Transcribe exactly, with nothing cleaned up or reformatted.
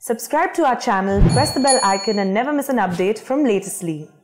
Subscribe to our channel, press the bell icon and never miss an update from Latestly.